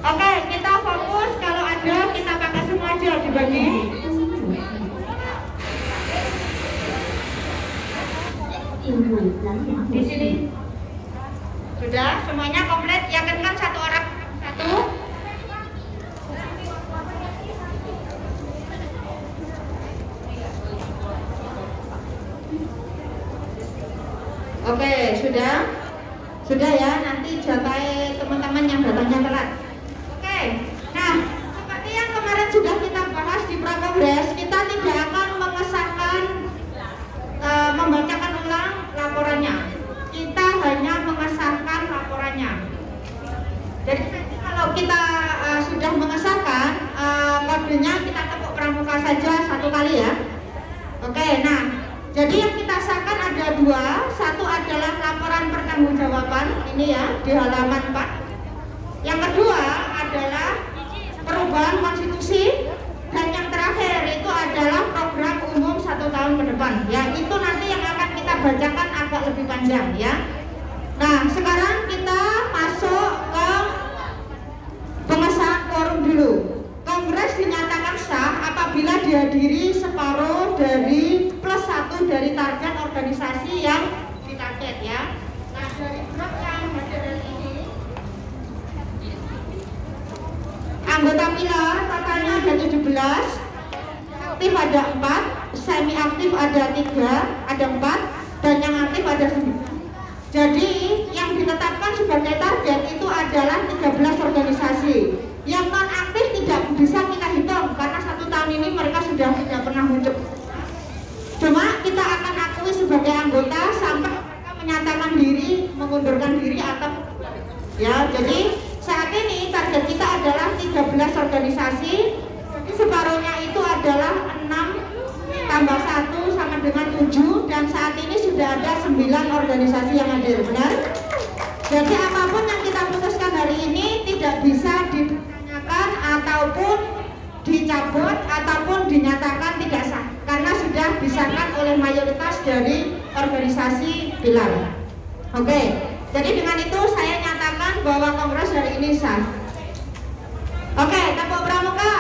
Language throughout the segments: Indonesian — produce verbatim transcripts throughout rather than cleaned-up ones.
Oke, kita fokus. Kalau ada kita pakai semua aja dibagi. Di sini sudah semuanya komplit. Yakinkan satu orang satu. Oke, sudah. Sudah ya, nanti jatai teman-teman yang datangnya telat. Oke, nah seperti yang kemarin sudah kita bahas di Prakongres, kita tidak akan mengesahkan, e, membacakan ulang laporannya. Kita hanya mengesahkan laporannya. Jadi nanti kalau kita e, sudah mengesahkan, e, kodenya kita tepuk pramuka saja satu kali ya. Oke, nah jadi yang kita sahkan ada dua. Satu adalah laporan pertanggungjawaban, ini ya di halaman empat. Yang kedua adalah perubahan konstitusi. Dan yang terakhir itu adalah program umum satu tahun ke depan. Ya, itu nanti yang akan kita bacakan agak lebih panjang ya. Nah, sekarang kita masuk ke pengesahan quorum dulu. Kongres dinyatakan sah apabila dihadiri separuh dari plus satu dari target organisasi yang ditarget ya. Nah, dari blok yang hadir ini, anggota pilar totalnya ada tujuh belas, aktif ada empat, semi aktif ada tiga, ada empat, dan yang aktif ada sembilan. Jadi yang ditetapkan sebagai target itu adalah tiga belas organisasi. Yang non aktif tidak bisa kita hitung karena satu tahun ini mereka sudah tidak pernah muncul. Cuma kita akan akui sebagai anggota sampai mereka menyatakan diri, mengundurkan diri atau ya. Jadi saat ini target kita adalah tiga belas organisasi. Jadi separuhnya itu adalah enam tambah satu sama dengan tujuh, dan saat ini sudah ada sembilan organisasi yang hadir, benar? Jadi apapun yang kita putuskan hari ini tidak bisa ditanyakan ataupun dicabut ataupun dinyatakan tidak sah karena sudah disahkan oleh mayoritas dari organisasi pilar. Oke, jadi dengan itu saya nyatakan bahwa kongres hari ini sah. Oke, tepuk pramuka.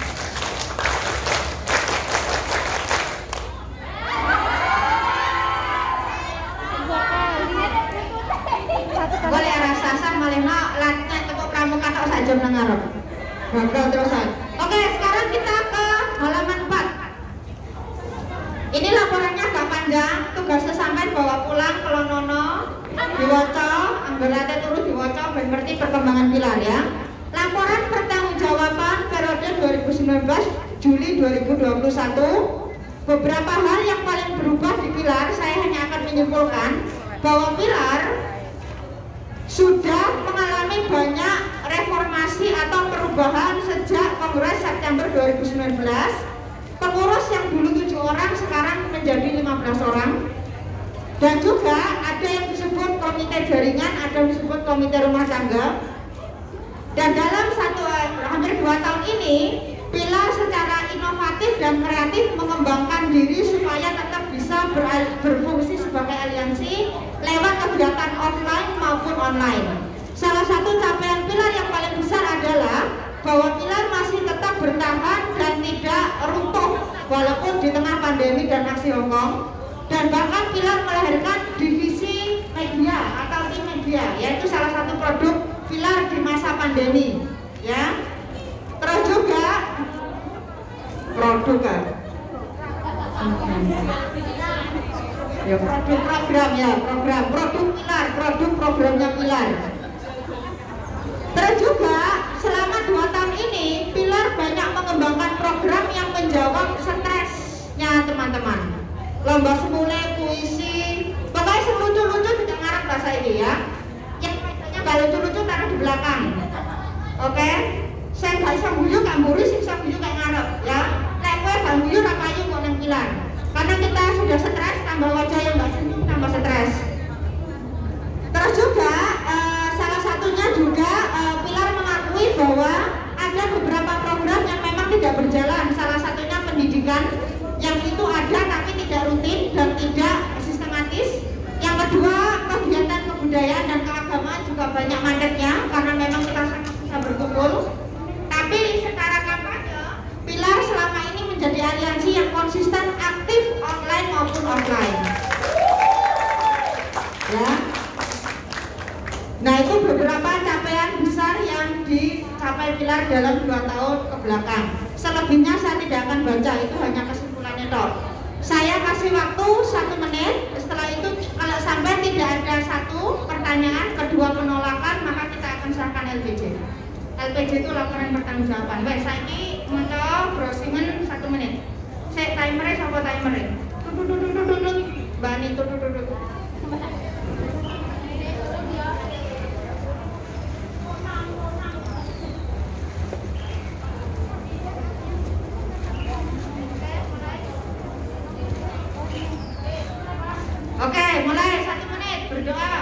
Boleh rasasan malena lantai tepuk pramuka tak usah jam ngarep. Ngobrol terusan. Oke, sekarang kita ke halaman empat. Ini laporannya agak panjang, tugasnya sampai bawa pulang ke Lonono, diwaca, anggelate turu diwaca ben ngerti perkembangan pilar ya. Laporan pertanggungjawaban periode dua ribu sembilan belas Juli dua ribu dua puluh satu. Beberapa hal yang paling berubah di pilar, saya hanya akan menyimpulkan bahwa pilar sudah mengalami banyak reformasi atau perubahan sejak Kongres September dua ribu sembilan belas. Pengurus yang dulu tujuh orang sekarang menjadi lima belas orang. Dan juga ada yang disebut komite jaringan, ada yang disebut komite rumah tangga. Dan dalam satu hampir dua tahun ini, pilar secara inovatif dan kreatif mengembangkan diri supaya tetap bisa ber berfungsi sebagai aliansi lewat kegiatan offline maupun online. Salah satu capaian pilar yang paling besar adalah bahwa pilar masih tetap bertahan dan tidak runtuh walaupun di tengah pandemi dan aksi Hongkong. Dan bahkan pilar melahirkan divisi media atau tim media, yaitu salah satu produk pilar di masa pandemi ya. Terus juga produk kan? Ya, produk program ya, program produk pilar, produk programnya pilar. Terus juga selama dua tahun ini pilar banyak mengembangkan program yang menjawab stresnya teman-teman. Lomba semule, puisi, pokoknya selucu-lucu tidak ngarep bahasa ini ya. Yang biasanya gak lucu-lucu taruh di belakang. Oke? Saya gak bisa guyu, gak mburi, sih bisa guyu gak ngarep ya. Nek kowe gak guyu ra payu kok nang pilar. Karena kita sudah stres, tambah wajah yang gak senyum tambah stres. Terus juga uh, salah satunya juga uh, pilar mengakui bahwa ada beberapa program yang memang tidak berjalan. Salah satunya pendidikan yang itu ada tapi tidak rutin dan tidak sistematis. Yang kedua, kegiatan kebudayaan dan keagamaan juga banyak mandeknya karena memang kita sangat susah berkumpul. Pilar dalam dua tahun ke belakang. Selebihnya saya tidak akan baca, itu hanya kesimpulannya toh. Saya kasih waktu satu menit. Setelah itu kalau sampai tidak ada satu pertanyaan, kedua penolakan, maka kita akan serahkan L P J. L P J itu laporan pertanggungjawaban. Baik, saya ini mencoba browsingan satu menit. Saya timernya sama timernya. Duduk duduk duduk duduk. Mbak Ani duduk duduk. Oke, mulai satu menit berdoa.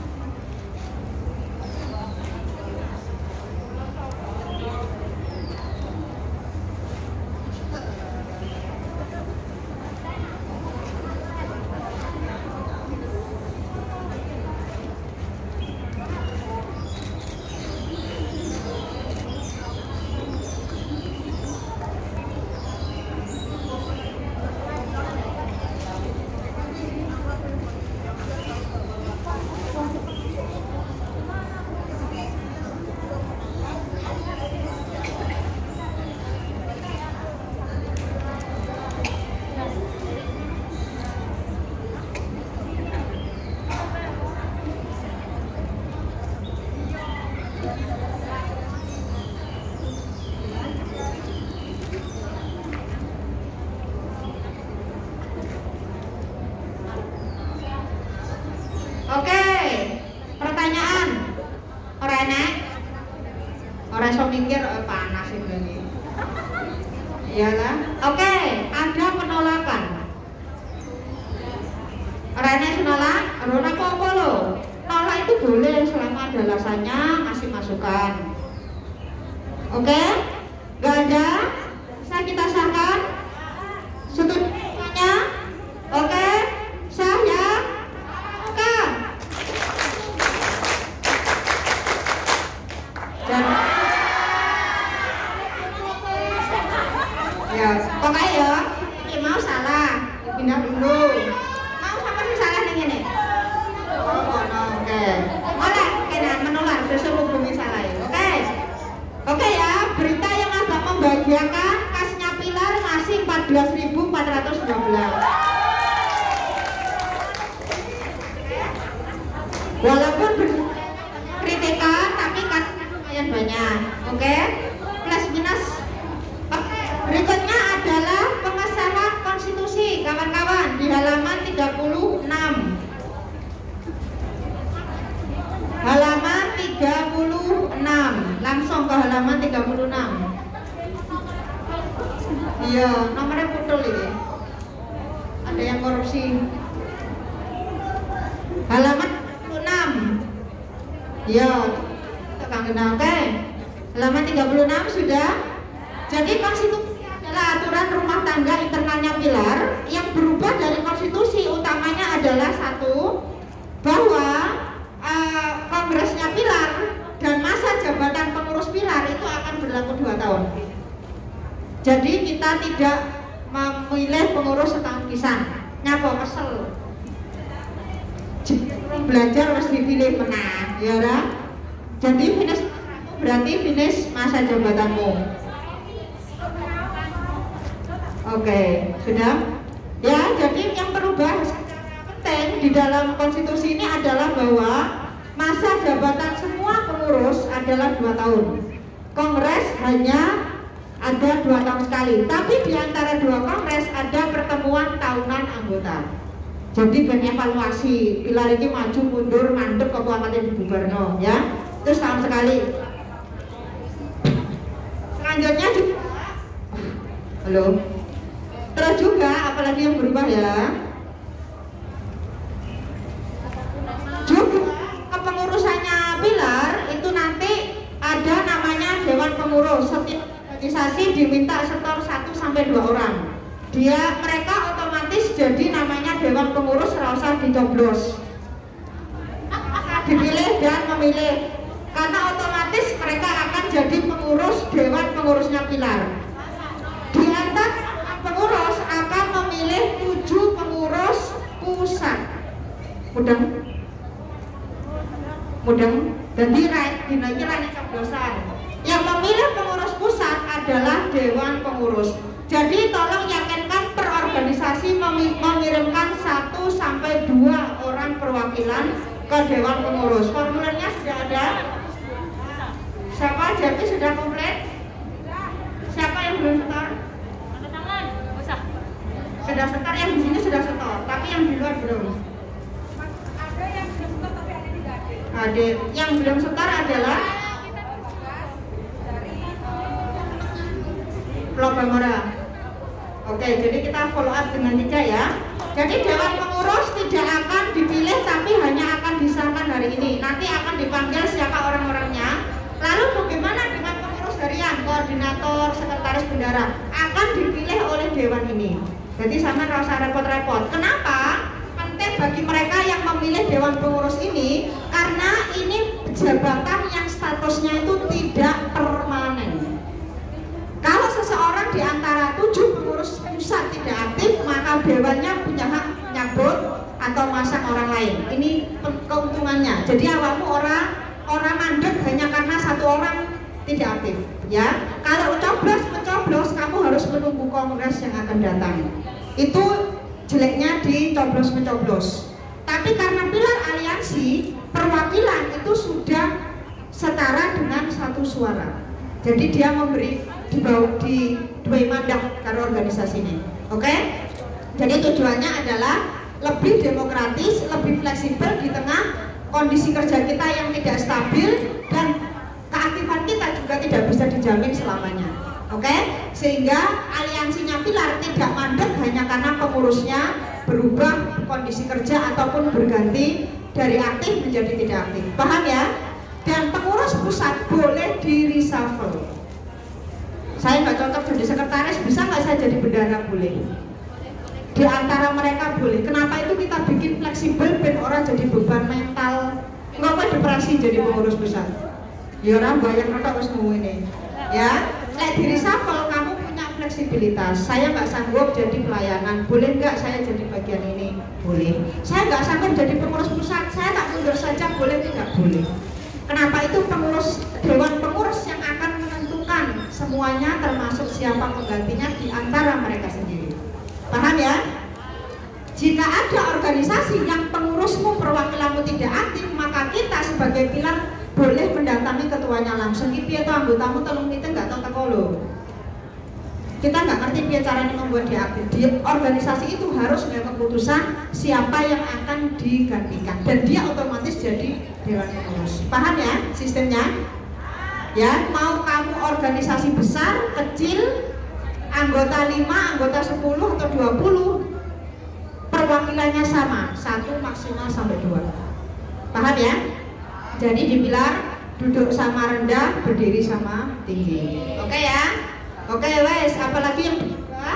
Oke, pertanyaan. Orang enak? Orang so mikir eh, panas itu ini. Iyalah. Oke, ada penolakan. Orang enak menolak, orang apa lo? Nolak itu boleh selama ada alasannya, ngasih masukan. Oke, gak ada. Saya kita sahkan. Setujunya? Oke, saya. Dan ya, pokoknya ya, ini mau salah, pindah dulu. Mau sama si salah nih ini. Oh, no, oke. Oleh, kena menolak, besok hubungi salah ya, oke. Oke ya, berita yang agak membahagiakan, kasnya Pilar ngasih empat belas ribu empat ratus dua belas. Walaupun kritikan, tapi kan lumayan banyak, oke? Okay? Plus minus. Oke, okay. Berikutnya adalah pengesahan konstitusi, kawan-kawan, di halaman tiga puluh enam. Halaman tiga puluh enam, langsung ke halaman tiga puluh enam. Iya, nomornya putul ini. Ada yang korupsi. Halaman tiga puluh enam. Iya. Oke, halaman tiga puluh enam sudah. Jadi konstitusi adalah aturan rumah tangga internalnya Pilar. Yang berubah dari konstitusi utamanya adalah satu, bahwa uh, kongresnya Pilar dan masa jabatan pengurus Pilar itu akan berlaku dua tahun. Jadi kita tidak memilih pengurus setahun pisan. Nyapa kesel. Belajar harus dipilih menang, ya kan? Jadi finish berarti finish masa jabatanmu. Oke, sudah? Ya, jadi yang berubah penting di dalam konstitusi ini adalah bahwa masa jabatan semua pengurus adalah dua tahun. Kongres hanya ada dua tahun sekali. Tapi di antara dua kongres ada pertemuan tahunan anggota. Jadi banyak evaluasi. Pilar ini maju mundur mandek ke angkatan di Bubarno, ya. Terus tahun sekali. Selanjutnya juga, halo. Terus juga apalagi yang berubah ya. Juga kepengurusannya Pilar itu nanti ada namanya Dewan Pengurus. Setiap organisasi diminta setor satu sampai dua orang. Dia mereka otomatis jadi namanya Dewan Pengurus, rasa dicoblos. Dipilih dan memilih. Karena otomatis mereka akan jadi pengurus Dewan Pengurusnya Pilar. Di antara pengurus akan memilih tujuh pengurus pusat. Mudeng, mudeng. Jadi right, dinanya lain coblosan. Yang memilih adalah Dewan Pengurus. Jadi tolong yakinkan per organisasi mengirimkan satu sampai dua orang perwakilan ke Dewan Pengurus. Formulirnya sudah ada? Siapa? Jadi sudah komplit? Siapa yang belum setor? Angkat tangan, usah. Sudah setor, yang di sini sudah setor, tapi yang di luar belum. Ada yang belum setor tapi ada tidak hadir. Hadir. Yang belum setor adalah Pulau Bangora. Oke, jadi kita follow up dengan tiga ya. Jadi Dewan Pengurus tidak akan dipilih tapi hanya akan disahkan hari ini. Nanti akan dipanggil siapa orang-orangnya. Lalu bagaimana dengan pengurus harian, koordinator, sekretaris bendara? Akan dipilih oleh Dewan ini. Jadi sama nggak usah repot-repot. Kenapa? Penting bagi mereka yang memilih Dewan Pengurus ini karena ini jabatan yang statusnya itu tidak permanen. Kalau seseorang di antara tujuh pengurus pusat tidak aktif, maka dewannya punya hak menyambut atau masang orang lain. Ini keuntungannya. Jadi awakmu orang orang mandek hanya karena satu orang tidak aktif, ya. Kalau coblos mencoblos, kamu harus menunggu kongres yang akan datang. Itu jeleknya di coblos mencoblos. Tapi karena pilar aliansi, perwakilan itu sudah setara dengan satu suara. Jadi dia memberi di bawah di dua mandat karena organisasi ini. Oke? Jadi tujuannya adalah lebih demokratis, lebih fleksibel di tengah kondisi kerja kita yang tidak stabil dan keaktifan kita juga tidak bisa dijamin selamanya. Oke? Sehingga aliansinya pilar tidak mandek hanya karena pengurusnya berubah kondisi kerja ataupun berganti dari aktif menjadi tidak aktif. Paham ya? Dan pengurus pusat boleh di reshuffle. Saya nggak cocok jadi sekretaris, bisa nggak saya jadi bendara? Boleh. Di antara mereka boleh. Kenapa itu kita bikin fleksibel ben orang jadi beban mental? Nggak apa depresi jadi pengurus pusat. Ya orang banyak orang harus ngomong ini. Ya, like di reshuffle kamu punya fleksibilitas. Saya nggak sanggup jadi pelayanan, boleh nggak saya jadi bagian ini? Boleh. Saya nggak sanggup jadi pengurus pusat, saya tak mundur saja, boleh tidak? Boleh. Kenapa itu pengurus Dewan Pengurus yang akan menentukan semuanya termasuk siapa penggantinya di antara mereka sendiri. Paham ya? Jika ada organisasi yang pengurusmu perwakilanmu tidak aktif, maka kita sebagai pilar boleh mendatangi ketuanya langsung. Iki atau anggotamu tolong kita nggak tahu teko lho. Kita nggak ngerti biar caranya membuat dia aktif. Di organisasi itu harus ada keputusan siapa yang akan digantikan dan dia otomatis jadi Dewan Pengurus. Paham ya sistemnya? Ya, mau kamu organisasi besar, kecil, anggota lima, anggota sepuluh atau dua puluh, perwakilannya sama, satu maksimal sampai dua. Paham ya? Jadi di pilar duduk sama rendah, berdiri sama tinggi. Oke ya? Oke wes, apalagi yang kedua?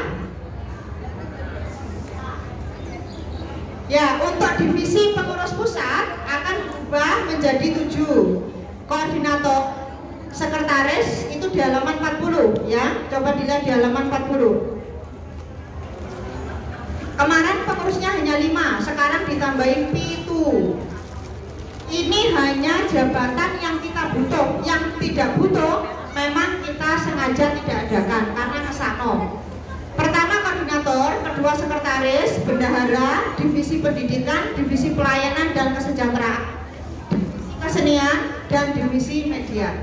Ya, untuk divisi pengurus pusat akan berubah menjadi tujuh. Koordinator, sekretaris itu di halaman empat puluh ya. Coba dilihat di halaman empat puluh. Kemarin pengurusnya hanya lima, sekarang ditambahin pitu. Ini hanya jabatan yang kita butuh, yang tidak butuh memang kita sengaja tidak adakan karena kesano. Pertama koordinator, kedua sekretaris, bendahara, divisi pendidikan, divisi pelayanan dan kesejahteraan, divisi kesenian dan divisi media.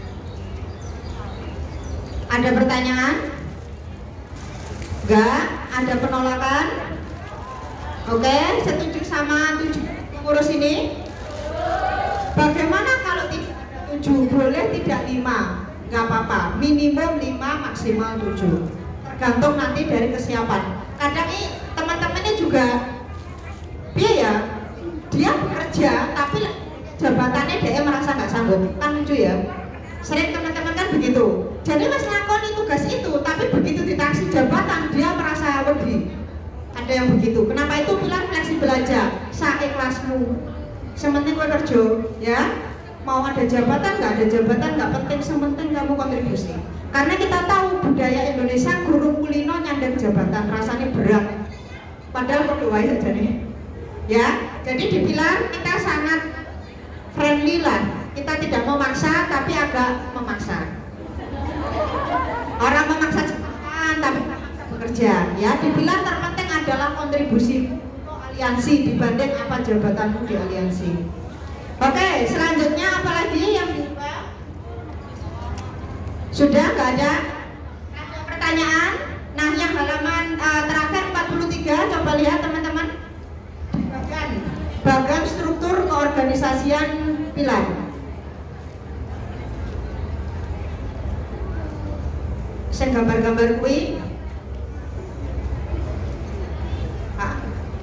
Ada pertanyaan? Enggak? Ada penolakan? Oke, setuju sama tujuh pengurus ini? Bagaimana kalau tidak tujuh? Boleh tidak lima? Nggak apa-apa, minimum lima, maksimal tujuh. Tergantung nanti dari kesiapan. Kadang ini teman-temannya juga dia ya, dia bekerja tapi jabatannya dia merasa nggak sanggup. Kan lucu ya? Sering teman-teman kan begitu. Jadi mas ngakoni tugas itu, tapi begitu ditaksi jabatan dia merasa wedi. Ada yang begitu. Kenapa itu? Bilang fleksibel aja, seikhlasmu. Sementing gue kerja, ya. Mau ada jabatan, nggak ada jabatan, nggak penting. Sementing kamu kontribusi. Karena kita tahu budaya Indonesia guru kulino nyandang jabatan rasanya berat. Padahal kok doa saja nih. Ya, jadi dibilang kita sangat friendly lah. Kita tidak memaksa, tapi agak memaksa. kerja ya. Di pilar terpenting adalah kontribusi aliansi dibanding apa jabatanmu di aliansi. Oke, selanjutnya apalagi yang diubah? Sudah nggak ada? Ada pertanyaan? Nah, yang halaman uh, terakhir empat puluh tiga, coba lihat teman-teman. Bagan, bagan struktur keorganisasian pilar. Saya gambar-gambar kui. Ah.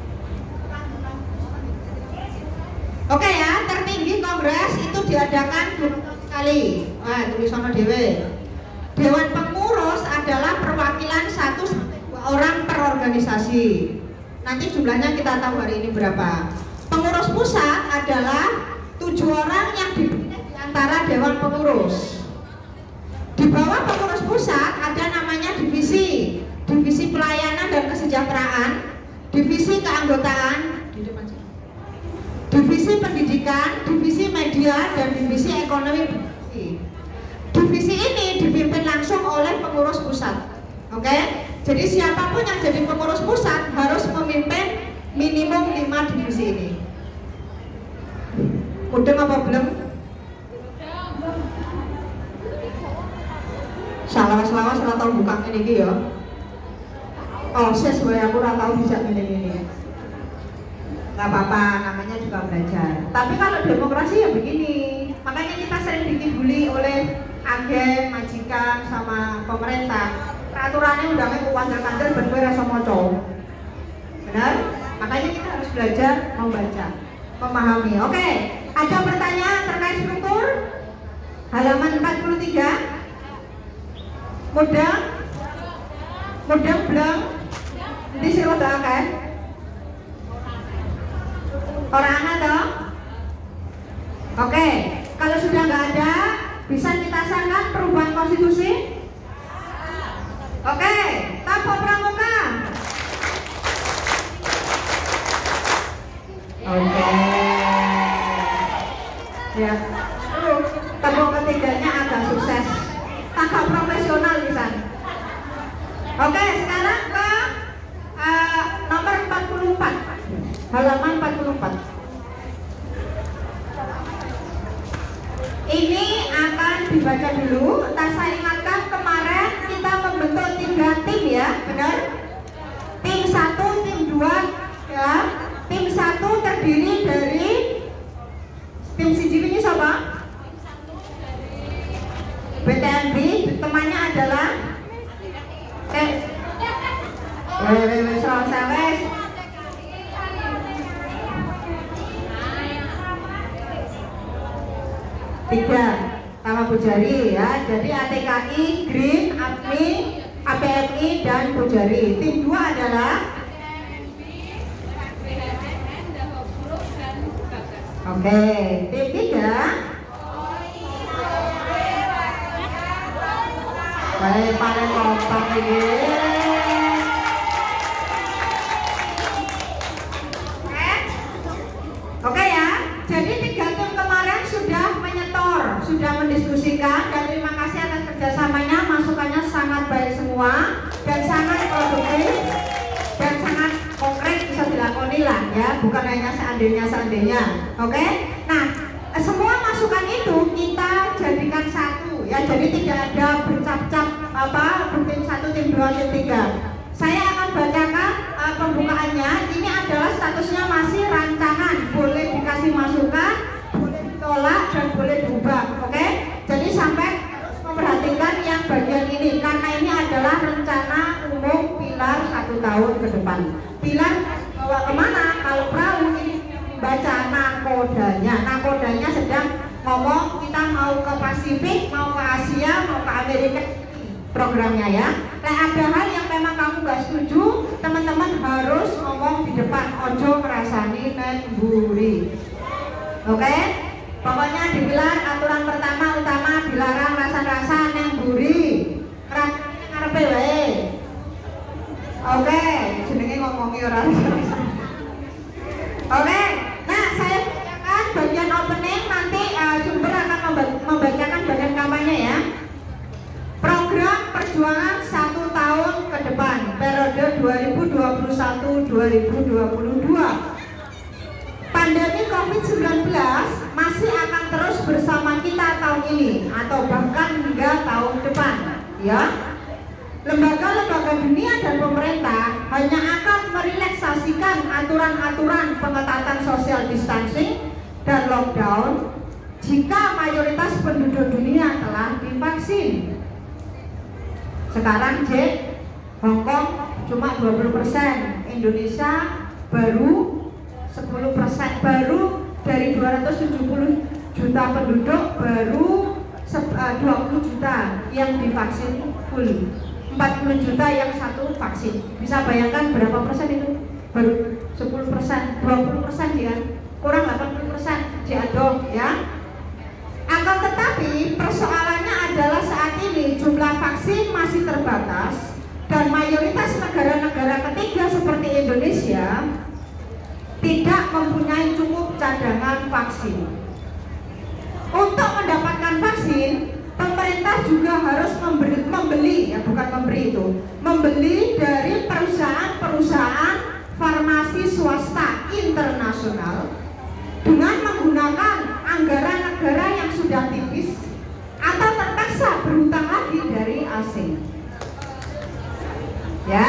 Oke ya, tertinggi kongres itu diadakan dua tahun sekali. Wah, tulisannya dewe. Dewan pengurus adalah perwakilan satu sampai dua orang per organisasi. Nanti jumlahnya kita tahu hari ini berapa. Pengurus pusat adalah tujuh orang yang dipilih di antara dewan pengurus. Di bawah pengurus pusat ada namanya divisi, divisi pelayanan dan kesejahteraan, divisi keanggotaan, divisi pendidikan, divisi media, dan divisi ekonomi. Divisi ini dipimpin langsung oleh pengurus pusat. Oke, jadi siapapun yang jadi pengurus pusat harus memimpin minimum lima divisi ini. Udah apa belum? Salah-salah salah tahu buka ini ya. Oh, saya sebenarnya aku tahu bisa ini-ini. Gak apa-apa, namanya juga belajar. Tapi kalau demokrasi ya begini. Makanya kita sering dikibuli oleh agen, majikan, sama pemerintah. Peraturannya udah kayak kandel-kandel bener rasa moco. Benar? Makanya kita harus belajar membaca, memahami. Oke, ada pertanyaan terkait struktur? Halaman empat puluh tiga. Mudeng? Mudeng belum? Di sini udah kan? Orang ada? Oke, kalau sudah nggak ada, bisa kita sahkan perubahan konstitusi? Oke, Tapo Pramuka. Oke. Ya, tepuk ketiganya agak sukses. Agak profesional di sana. Oke, sekarang ke uh, nomor empat puluh empat. Halaman empat puluh empat. Ini akan dibaca dulu. Tak saya ingatkan kemarin kita membentuk tiga tim ya, benar? Tim satu, tim dua, ya. Tim satu terdiri dari tim C G V ini siapa? B T N B, temannya adalah eh, weh weh weh soal sales. Tiga sama Pujari ya, jadi A T K I, Green, A P M I, A P M I dan Pujari. Tim dua adalah oke, tim tiga baik, paling kompak ini. Oke ya, jadi tiga tim kemarin sudah menyetor, sudah mendiskusikan, dan terima kasih atas kerjasamanya, masukannya sangat baik semua dan sangat produktif dan sangat konkret, bisa dilakoni lah ya, bukan hanya seandainya seandainya. Oke, nah semua masukan itu kita jadikan satu ya, jadi tidak ada bercap-cap apa tim satu, tim dua, tim tiga. Saya akan bacakan uh, pembukaannya. Ini adalah statusnya masih rancangan, boleh dikasih masukan, boleh ditolak dan boleh diubah. Oke, jadi sampai harus memperhatikan yang bagian ini karena ini adalah rencana umum pilar satu tahun ke depan. Pilar bawa kemana? Kalau perahu ini baca nakodanya, nakodanya sedang ngomong kita mau ke Pasifik, mau ke Asia, mau ke Amerika programnya ya. Nah ada hal yang memang kamu gak setuju, teman-teman harus ngomong di depan, ojo ngerasani nemburi. Oke, pokoknya dibilang aturan pertama utama dilarang rasa-rasa nemburi. Rasanya ngarepe wae. Oke, jenenge ngomongi ora rasa. Oke, nah saya bacakan bagian opening, nanti uh, sumber akan membacakan bagian kampanye ya. Program perjuangan satu tahun ke depan periode dua ribu dua puluh satu sampai dua ribu dua puluh dua. Pandemi COVID sembilan belas masih akan terus bersama kita tahun ini atau bahkan hingga tahun depan, ya. Lembaga-lembaga dunia dan pemerintah hanya akan merelaksasikan aturan-aturan pengetatan social distancing dan lockdown jika mayoritas penduduk dunia telah divaksin. Sekarang Jack, Hong Kong cuma dua puluh persen, Indonesia baru sepuluh persen, baru dari dua ratus tujuh puluh juta penduduk baru dua puluh juta yang divaksin full, empat puluh juta yang satu vaksin. Bisa bayangkan berapa persen itu? Baru sepuluh persen, dua puluh persen ya, kurang delapan puluh persen diadong, ya. Akan tetapi persoalannya adalah saat ini jumlah vaksin masih terbatas dan mayoritas negara-negara ketiga seperti Indonesia tidak mempunyai cukup cadangan vaksin. Untuk mendapatkan vaksin, pemerintah juga harus membeli, membeli ya bukan memberi itu, membeli dari perusahaan-perusahaan farmasi swasta internasional dengan menggunakan anggaran negara yang sudah tipis atau terpaksa berhutang lagi dari asing. Ya.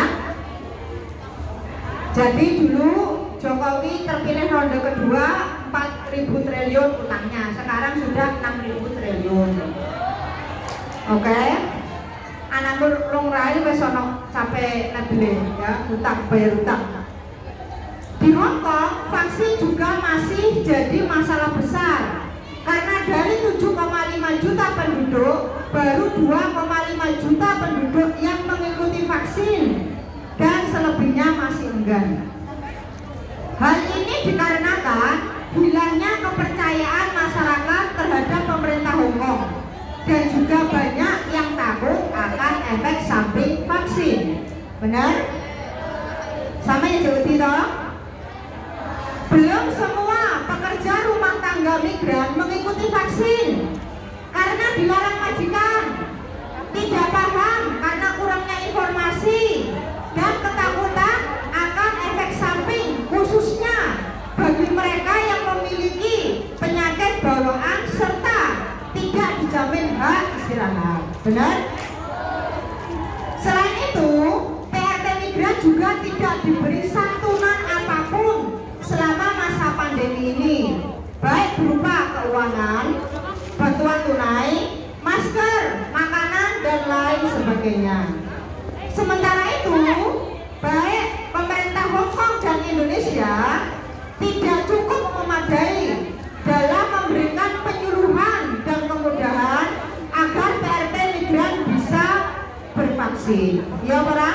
Jadi dulu Jokowi terpilih ronde kedua empat ribu triliun utangnya, sekarang sudah enam ribu triliun. Oke. Okay. Anak lung rai wis ono sampai nebele ya, hutang bayar hutang. Di Hong Kong, vaksin juga masih jadi masalah besar karena dari tujuh koma lima juta penduduk, baru dua koma lima juta penduduk yang mengikuti vaksin dan selebihnya masih enggan. Hal ini dikarenakan hilangnya kepercayaan masyarakat terhadap pemerintah Hong Kong dan juga banyak yang takut akan efek samping vaksin. Benar? Sama ya Jawa Timur? Belum semua pekerja rumah tangga migran mengikuti vaksin karena dilarang majikan, tidak paham karena kurangnya informasi dan ketakutan akan efek samping, khususnya bagi mereka yang memiliki penyakit bawaan serta tidak dijamin hak istirahat. Benar? Selain itu, P R T migran juga tidak diberi santunan apapun selama masa pandemi ini, baik berupa keuangan, bantuan tunai, masker, makanan, dan lain sebagainya. Sementara itu, baik pemerintah Hong Kong dan Indonesia tidak cukup memadai dalam memberikan penyuluhan dan kemudahan agar P R T migran bisa bervaksin. Ya, orang?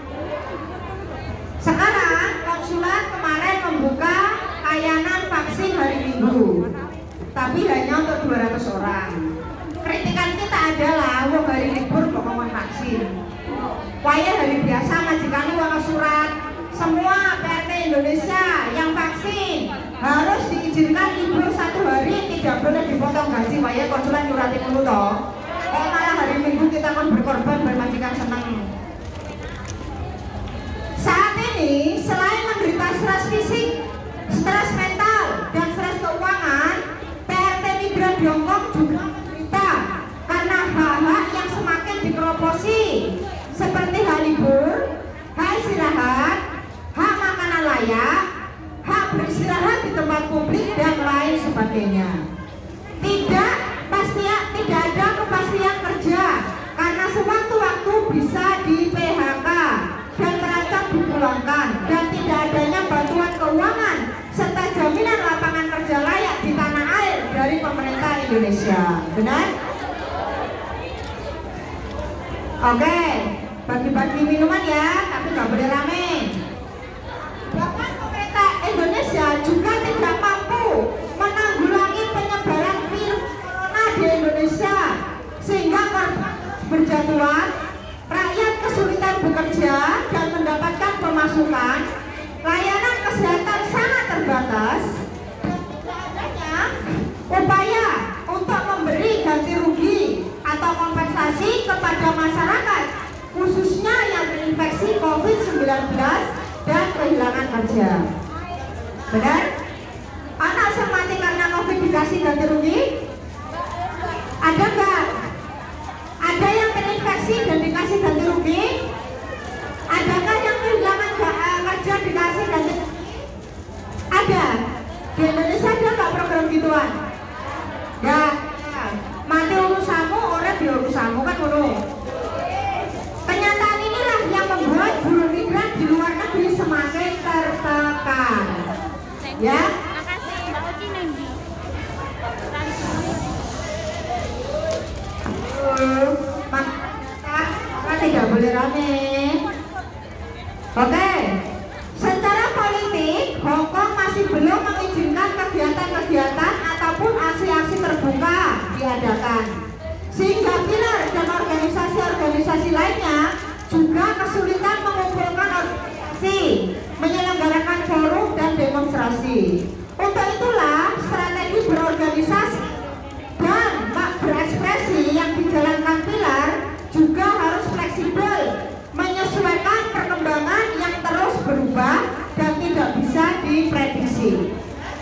Sekarang konsulat kemarin membuka layanan vaksin hari Minggu, tapi hanya untuk dua ratus orang. Kritikan kita adalah, wah hari libur kok mau vaksin. Waya hari biasa majikan uang surat. Semua P R T Indonesia yang vaksin harus diizinkan libur satu hari, tidak boleh dipotong gaji. Waya konsulat nyurati dulu toh. Kok malah hari Minggu kita akan berkorban biar majikan senang. Saat ini, selain menderita stres fisik, stres mental, dan stres keuangan, P R T migran di Hong Kong juga menderita karena hak-hak yang semakin dikeroposi, seperti hak libur, hak istirahat, hak makanan layak, hak beristirahat di tempat publik, dan lain sebagainya. Tidak pasti, tidak ada kepastian kerja karena sewaktu-waktu bisa di P H K dan terancam dipulangkan, dan tidak adanya bantuan keuangan serta jaminan lapangan kerja layak di tanah air dari pemerintah Indonesia. Benar? Oke, bagi-bagi minuman ya, tapi nggak boleh rame. Bahkan pemerintah Indonesia juga tidak mampu menanggulangi penyebaran virus corona di Indonesia, sehingga korban berjatuhan, rakyat kesulitan bekerja dan mendapatkan pemasukan, layanan kesehatan sangat terbatas, dan tidak adanya upaya untuk memberi ganti rugi atau kompensasi kepada masyarakat khususnya yang terinfeksi COVID sembilan sembilan belas dan kehilangan kerja. Benar? Anak yang mati karena COVID dikasih ganti rugi? Ada nggak? Ada yang terinfeksi dan dikasih ganti rugi? Adakah yang kehilangan kerja dikasih ganti rugi? Ada. Di Indonesia ada nggak program gituan? Ya. Mati urusanmu, orang di urusanmu kan dulu. Kenyataan inilah yang membuat buruh migran di luar negeri semakin tertekan. Ya. Maka tidak boleh rame. Oke. Secara politik, Hong Kong masih belum mengizinkan kegiatan-kegiatan ataupun aksi-aksi terbuka diadakan, sehingga pilar dan organisasi-organisasi lainnya juga kesulitan mengumpulkan organisasi, menyelenggarakan forum dan demonstrasi. Untuk itulah strategi berorganisasi dan berekspresi yang dijalankan pilar juga harus fleksibel, menyesuaikan perkembangan yang terus berubah dan tidak bisa diprediksi.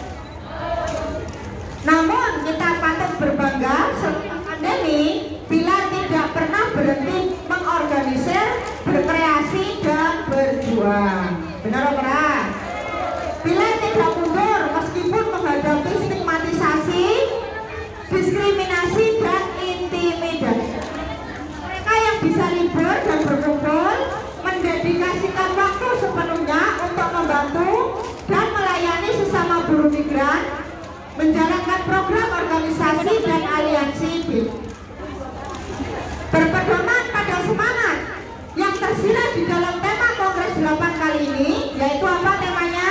Namun kita patut berbangga selama pandemi, pilar tidak pernah berhenti mengorganisir, berkreasi dan berjuang. Benar apa? Pilar tidak mundur meskipun menghadapi stigmatisasi, diskriminasi dan intimidasi. Mereka yang bisa libur dan berkumpul mendedikasikan waktu sepenuhnya untuk membantu dan melayani sesama buruh migran, menjalankan program organisasi dan aliansi. Berpedoman pada semangat yang tersirat di dalam tema Kongres delapan kali ini, yaitu apa temanya?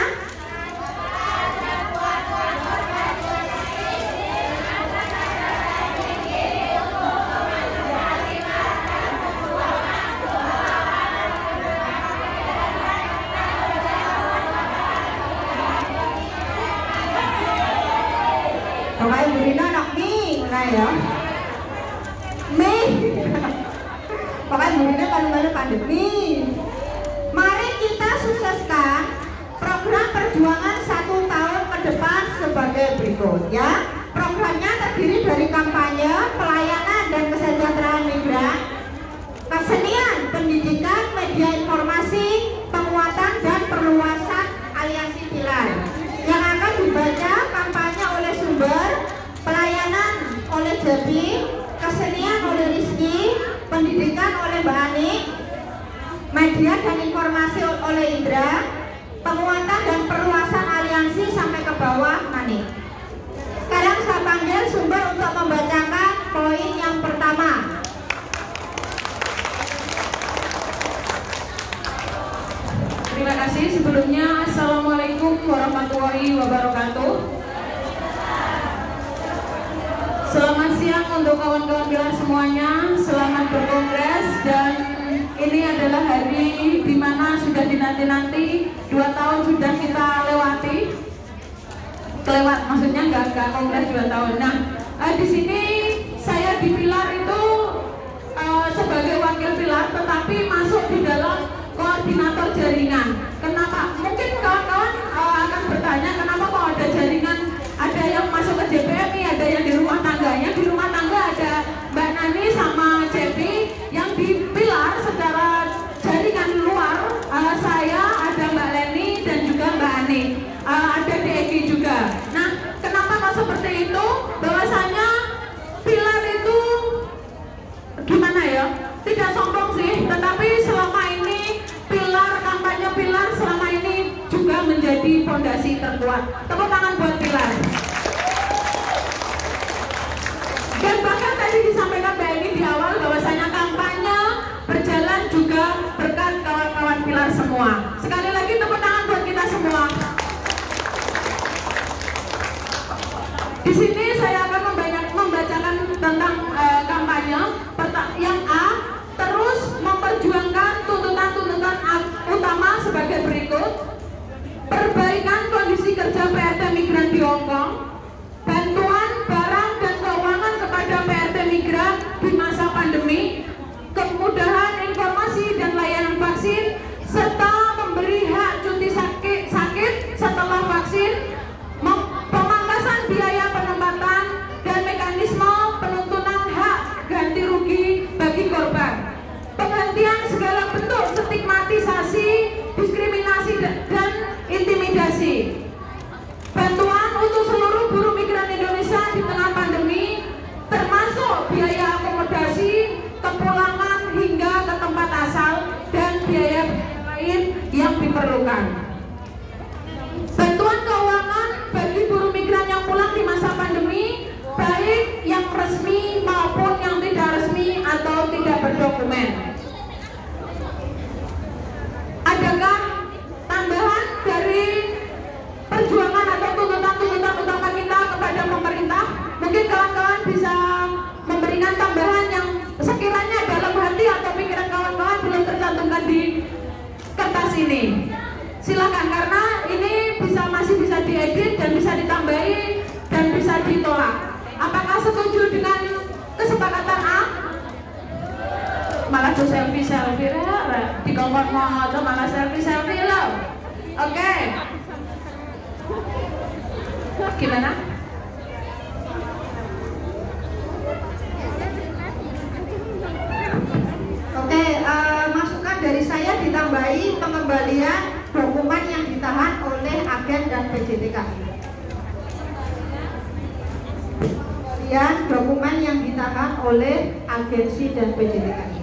Pokoknya burina anak mie, nah ya mie pokoknya burina kalau-kalau pandemi. Mari kita sukseskan program perjuangan satu tahun ke depan sebagai berikut ya. Programnya terdiri dari kampanye, pelayanan dan kesejahteraan migran, kesenian, pendidikan, media informasi, penguatan dan perluasan aliansi pilar yang akan dibaca kampanye oleh Sumber, pelayanan oleh Jabi, kesenian oleh Rizky, pendidikan oleh Mbak Ani, media dan informasi oleh Indra, penguatan dan perluasan aliansi sampai ke bawah Mani. Sekarang saya panggil Sumber untuk membacakan poin yang pertama. Terima kasih. Sebelumnya, Assalamualaikum warahmatullahi wabarakatuh. Selamat siang untuk kawan-kawan pilar semuanya. Selamat berkongres, dan ini adalah hari di mana sudah dinanti-nanti. Dua tahun sudah kita lewati. Kelewat, maksudnya nggak nggak kongres dua tahun. Nah, eh, di sini saya di pilar itu eh, sebagai wakil pilar, tetapi masuk di dalam koordinator jaringan. Kenapa? Mungkin kawan-kawan uh, akan bertanya kenapa kok ada jaringan, ada yang masuk ke J P M I, ada yang di rumah tangganya. Di rumah tangga ada Mbak Nani sama Cepi, yang di pilar secara jaringan luar uh, saya, ada Mbak Leni dan juga Mbak Ani, uh, ada D Egi juga. Nah, kenapa kok seperti itu? Bahwasanya pilar itu gimana ya? Tidak sombong sih, tetapi selama ini pilar, kampanye pilar selama ini juga menjadi fondasi terkuat. Tepuk tangan buat pilar. Dan bahkan tadi disampaikan Mbak Eni di awal bahwasanya kampanye berjalan juga berkat kawan-kawan pilar semua. Sekali lagi tepuk tangan buat kita semua. Di sini saya akan membacakan tentang uh, kampanye. Yang A, terus memperjuangkan tuntutan-tuntutan utama sebagai berikut: perbaikan kondisi kerja P R T migran di Hong Kong, bantuan barang dan keuangan kepada P R T migran diperlukan. Bantuan keuangan bagi buruh migran yang pulang di masa pandemi, baik yang resmi maupun yang tidak resmi atau tidak berdokumen. Adakah tambahan dari perjuangan atau tuntutan-tuntutan utama kita kepada pemerintah? Mungkin kawan-kawan bisa memberikan tambahan yang sekiranya dalam hati atau pikiran kawan-kawan belum tercantumkan di kertas ini. Silakan, karena ini bisa masih bisa diedit dan bisa ditambahi dan bisa ditolak. Apakah setuju dengan kesepakatan A? Malah tuh selfie selfie lah, di kompor mau malah selfie selfie loh. Oke, gimana? Oke, uh, masukan dari saya ditambahi pengembalian dokumen yang ditahan oleh agen dan P J T K I. Pengembalian dokumen yang ditahan oleh agensi dan P J T K I.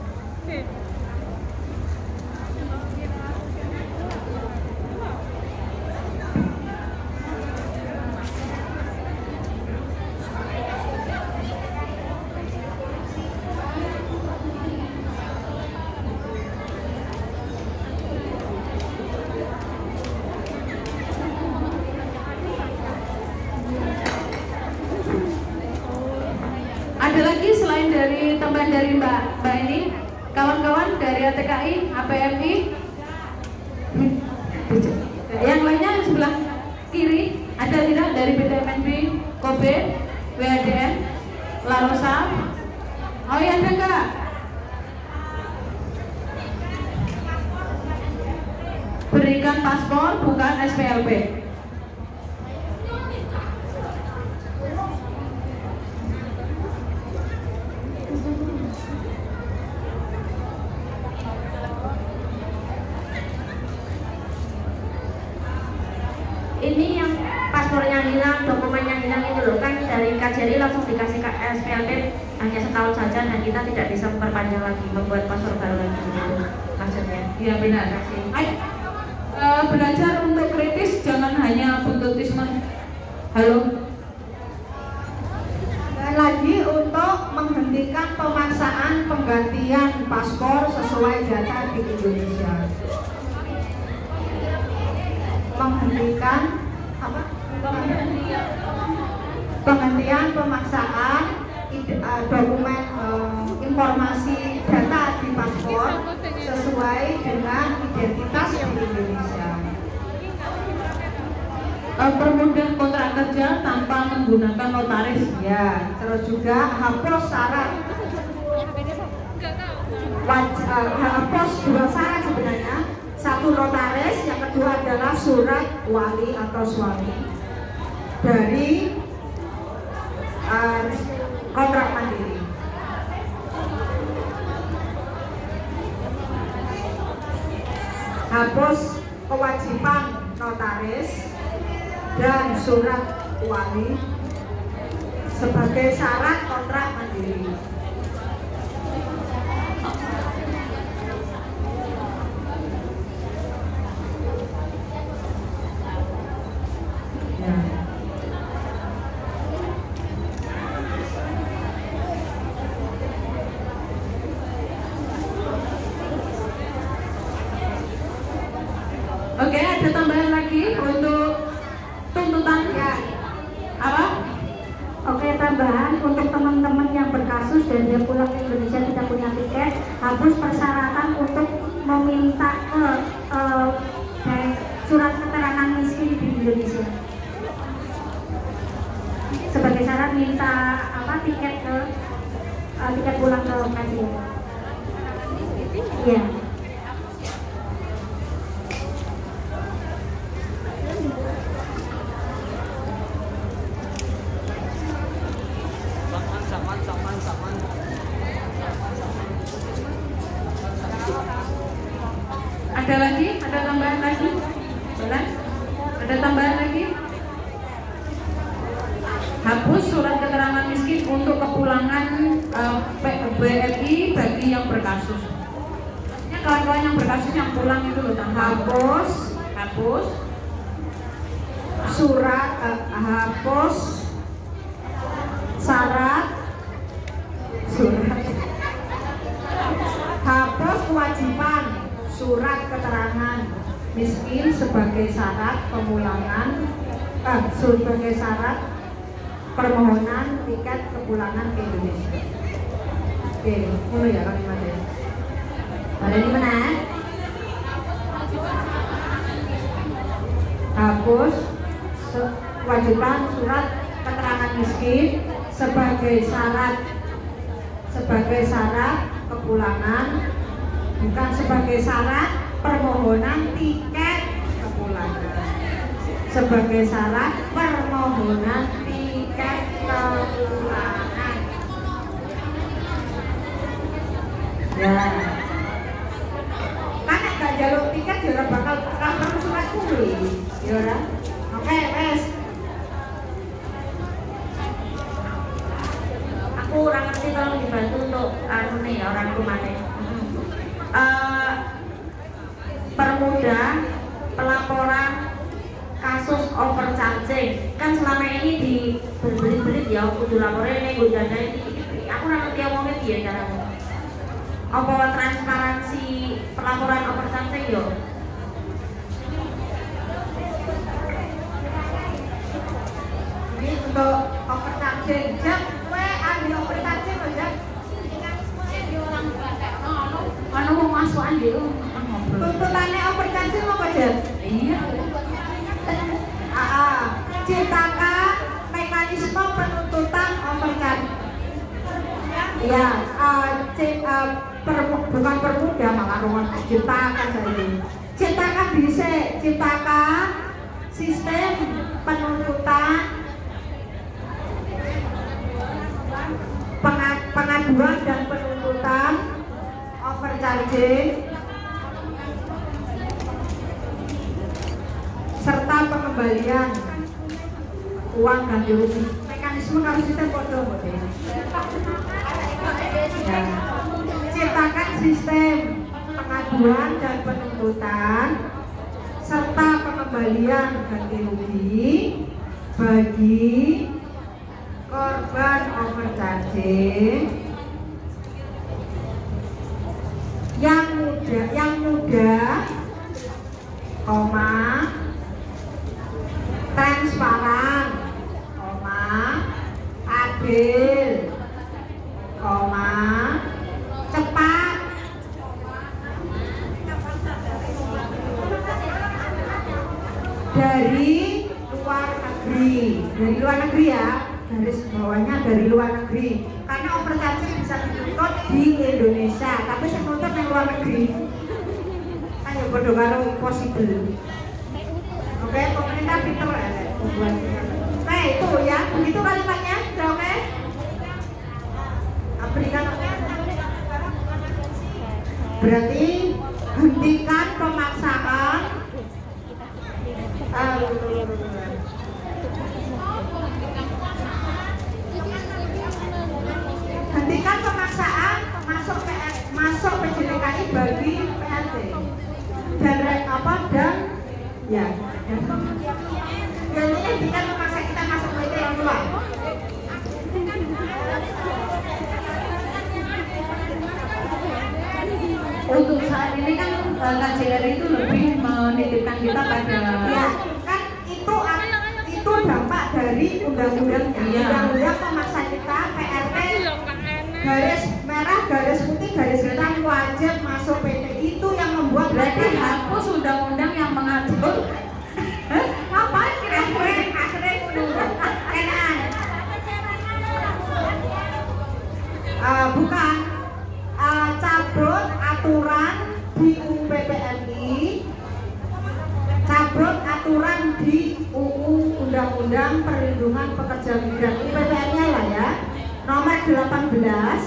Ada lagi selain dari tambahan dari Mbak Mbak ini, kawan-kawan dari A T K I, A P M I, yang lainnya di sebelah kiri ada tidak dari B T M N B, Kobe, W A D N, La Rosa? Oh iya, ada enggak? Berikan paspor bukan S P L P. Ini yang paspornya hilang, dokumennya hilang itu loh, kan dari K J R I langsung dikasih ke S P L P hanya setahun saja dan kita tidak bisa memperpanjang lagi, membuat paspor baru lagi gitu maksudnya. Iya benar. Ayo uh, belajar untuk kritis, jangan hanya buntutisme. Halo. Dan lagi untuk menghentikan pemaksaan penggantian paspor sesuai data di Indonesia. Menghentikan apa? Penghentian pemaksaan uh, dokumen uh, informasi data di paspor sesuai dengan identitas di Indonesia. Uh, permudah kontrak kerja tanpa menggunakan notaris. Ya, terus juga hapus syarat. Waj- uh, hapus dua syarat sebenarnya. Satu notaris, yang kedua adalah surat wali atau suami dari uh, kontrak mandiri. Hapus kewajiban notaris dan surat wali sebagai syarat kontrak mandiri. Oke, ada tambahan lagi untuk tuntutan ya. Apa? Oke, tambahan untuk teman-teman yang berkasus dan dia pulang ke Indonesia tidak punya tiket, hapus persyaratan untuk meminta uh, uh, surat keterangan miskin di Indonesia sebagai syarat minta apa tiket ke uh, tiket pulang ke lokasi. Iya. Ada lagi? Ada tambahan lagi? Boleh? Ada tambahan lagi? Hapus surat keterangan miskin untuk kepulangan uh, B L I bagi yang berkasus. Ya, kawan-kawan yang berkasus yang pulang itu loh, hapus, hapus, surat, uh, hapus, syarat, surat, hapus kewajiban, surat keterangan miskin sebagai syarat pemulangan, eh, sebagai syarat permohonan tiket kepulangan ke Indonesia. Oke, mulai ya kalimatnya. Ada di mana? Hapus kewajiban surat keterangan miskin sebagai syarat sebagai syarat kepulangan, bukan sebagai syarat permohonan tiket kepulangan, sebagai syarat permohonan tiket kepulangan. Ya, mana gak jalur tiket ya bakal bakal surat kulit, ya ora? Oke, wes. Aku orang ngerti, tolong dibantu untuk anu nih orang rumahnya. Uh, permudah pelaporan kasus overcharging. Kan selama ini di berbelit-belit ya, aku kudu laporin ini, gue janda ini. Aku orang ngerti ngomongnya dia caranya. Apa transparansi pelaporan overcharging yo? Ini untuk overcharging, jam gue ambil overcharging loh jam. Mana mau masukan dia? Tuntutannya overcharging apa jam? Iya. Ah, ciptakan mekanisme penuntutan overcharging. Ya, uh, cip, uh, per, bukan permudah malah rumah ciptakan saja. Ciptakan bisa, ciptakan sistem penuntutan pengaduan dan penuntutan overcharging serta pengembalian uang ganti rugi. Mekanisme kalau sistem bodoh bodoh. Ya. Ciptakan sistem pengaduan dan penuntutan serta pengembalian ganti rugi bagi korban overcharging yang mudah, yang mudah, koma, transparan, koma, adil, koma, cepat, dari luar negeri, dari luar negeri ya, garis bawahnya dari luar negeri, karena overcharging bisa dituntut di Indonesia, tapi saya nuntut yang luar negeri, kan ya bodoh karo possible. Oke, pemerintah pinter ya, membuat. Nah itu ya, begitu kalimatnya, oke? Okay? Berikan. Berarti hentikan pemaksaan. Uh, hentikan pemaksaan masuk P S, masuk P J D K I bagi P R T dan apa dan ya. Dan ini hentikan pemaksa kita masuk P T yang luar. Untuk saat ini kan K J R itu lebih menitipkan kita pada ya kan itu itu dampak dari undang-undang ya. Undang-undang memaksa kita P R T garis merah garis putih garis hitam wajib masuk P T itu yang membuat berarti hapus undang-undang yang mengatur apa kira-kira akhirnya enak uh, bukan uh, cabut aturan di U U P P N I, cabut aturan di U U Undang-Undang Perlindungan Pekerja Migran U P P N-nya lah ya, nomor delapan belas.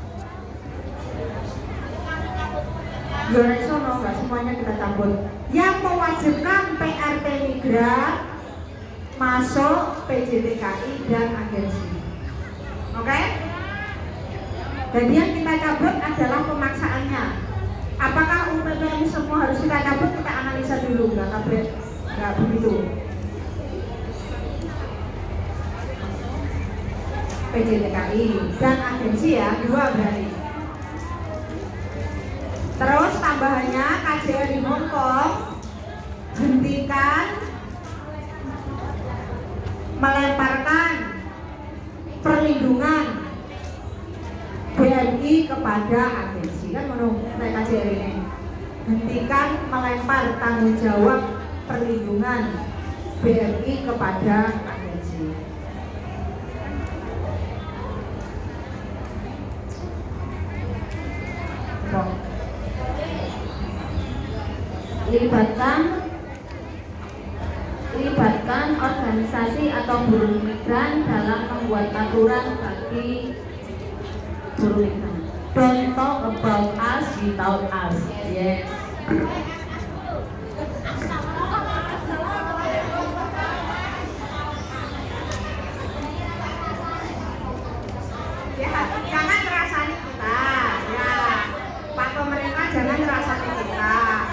Yoresono nggak semuanya kita cabut. Yang mewajibkan P R T migran masuk P J D K I dan agensi. Oke? Okay? Jadi yang kita cabut adalah pemaksaannya. Apakah nggak kabeh nggak begitu. P J T K I dan agensi ya, dua berarti. Terus tambahannya K J R I Hongkong, hentikan melemparkan perlindungan B M I kepada agensi, kan menurut K J R I ini. Hentikan melempar tanggung jawab perlindungan B M I kepada agensi. Libatkan libatkan organisasi atau buruh migran dalam membuat aturan bagi buruh migran. Don't talk about us without us. Yes. Ya, jangan ngerasani kita. Ya, Pak pemerintah jangan ngerasani kita.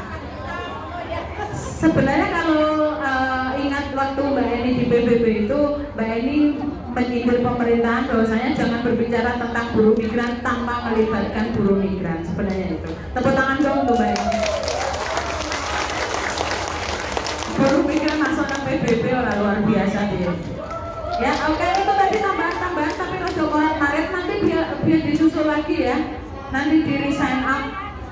Sebenarnya kalau uh, ingat waktu Mbak Eni di P B B itu, Mbak Eni menyindir pemerintahan bahwasanya jangan berbicara tentang buruh migran tanpa melibatkan buruh migran. Sebenarnya itu. Tepuk tangan dong untuk Mbak Eni. Buruh migran masuk ke P B B orang luar biasa dia. Ya, oke okay, itu tadi tambahan-tambahan tapi rojo Maret nanti biar biar disusul lagi ya. Nanti di resign up.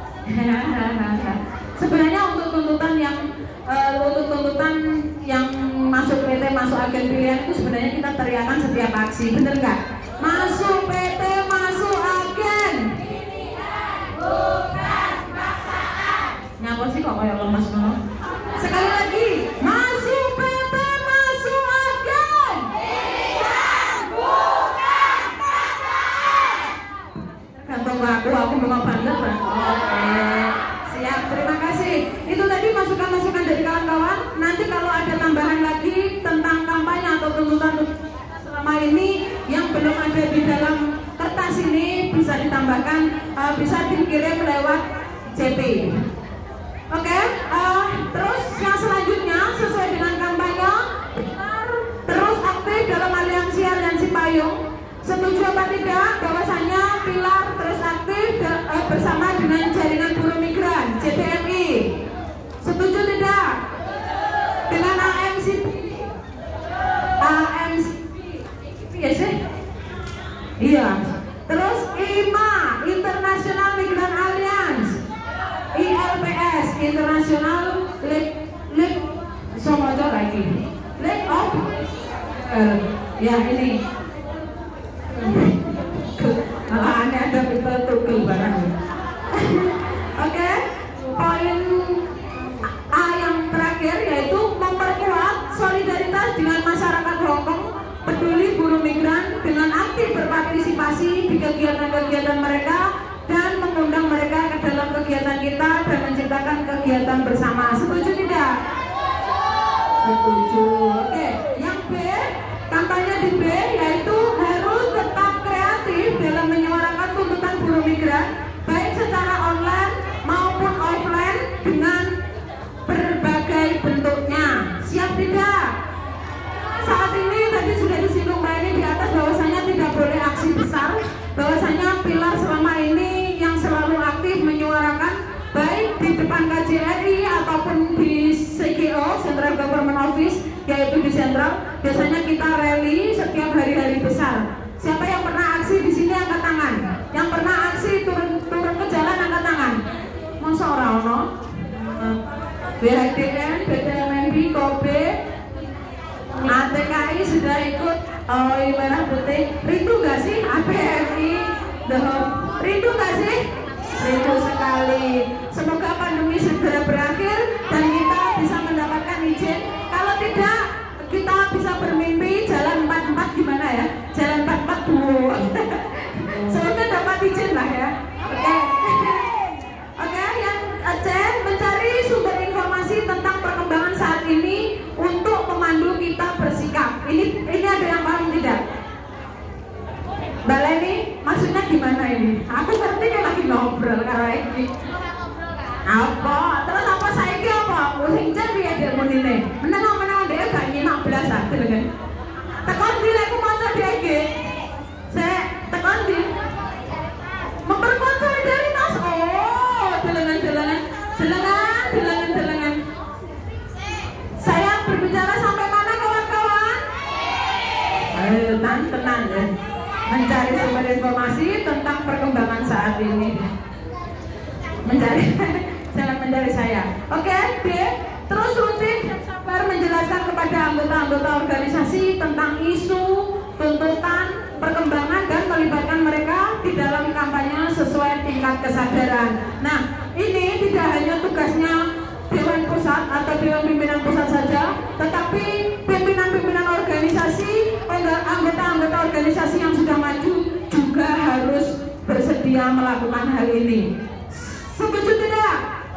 Sebenarnya untuk tuntutan yang uh, untuk tuntutan yang masuk P T, masuk agen pilihan itu sebenarnya kita teriakan setiap aksi, bener nggak? Masuk P T, masuk agen. Pilihan bukan paksaan. Nyapa sih kok kayak lemas no? Sekali lagi, masuk P T, masuk agen. Pilihan bukan paksaan. Tergantung aku, aku mau bandel kan? Oke. Siap, terima kasih. Itu tadi masukan-masukan dari kawan-kawan. Nanti kalau ada tambahan lagi tentang kampanye atau tuntutan selama ini yang belum ada di dalam kertas ini bisa ditambahkan, uh, bisa dikirim lewat C P. Oke, okay? uh, terus yang selanjutnya sesuai dengan kampanye, terus aktif dalam aliansi aliansi payung. Setuju apa tidak bahwasannya pilar terus aktif uh, bersama dengan jaringan buruh migran J P M I? Setuju tidak? Dengan A M C P? A M C P ya sih? Iya. Terus I M A, International Migrant Alliance, I L P S, International League League sama aja lagi League of uh, ya ini malah aneh ada people tugel barang. Oke, poin A yang terakhir yaitu memperkuat solidaritas dengan masyarakat Hongkong peduli buruh migran dengan aktif berpartisipasi di kegiatan-kegiatan mereka dan mengundang mereka ke dalam kegiatan kita dan menciptakan kegiatan bersama. Setuju tidak? Setuju. Oke, yang B, kampanye di B yaitu harus tetap kreatif dalam menyuarakan tuntutan buruh migran baik secara online maupun offline dengan berbagai bentuknya. Siap tidak? Saat ini tadi sudah disinggung Mbak Eni di atas bahwasanya tidak boleh aksi besar, bahwasanya pilar selama ini yang selalu aktif menyuarakan baik di depan K J R I ataupun di C G O Central Government Office, yaitu di sentral. Biasanya kita rally setiap hari-hari besar. Siapa yang pernah aksi di sini angkat tangan? Yang pernah aksi turun turun ke jalan angkat tangan. Masa orang no? B H D N, B T M N B, Kobe, A T K I sudah ikut. Oh, merah putih. Rindu gak sih? A P M I, The Home. Rindu gak sih? Rindu sekali. Semoga pandemi segera berakhir dan kita bisa mendapatkan izin. Kalau tidak, kita bisa bermimpi jalan empat empat gimana ya? Jalan empat empat dua. Semoga dapat izin lah ya. Oke. Okay. Oke, okay, yang C, mencari sumber informasi tentang perkembangan saat ini untuk memandu kita bersikap. Ini ini ada yang paham tidak? Mbak Leni, maksudnya gimana ini? Aku ngerti kan lagi ngobrol karena ini. Apa? Terus apa saya ini apa? Pusing jadi ya ini. Menang-menang dia gak nyimak belas satu kan. Tekan di aku maca D G. Saya tekan di memperkuat solidaritas. Oh, delengan-delengan, delengan, delengan, delengan. Saya berbicara sampai mana kawan-kawan? Ayo, tenang ya. Mencari sumber informasi tentang perkembangan saat ini. Mencari, jangan mencari saya. Oke, D. Terus rutin dan sabar menjelaskan kepada anggota-anggota organisasi tentang isu, tuntutan, perkembangan dan melibatkan mereka di dalam kampanye sesuai tingkat kesadaran. Nah, ini tidak hanya tugasnya Dewan Pusat atau Dewan Pimpinan Pusat saja, tetapi pimpinan-pimpinan organisasi, anggota-anggota organisasi yang sudah maju juga harus bersedia melakukan hal ini. Setuju tidak?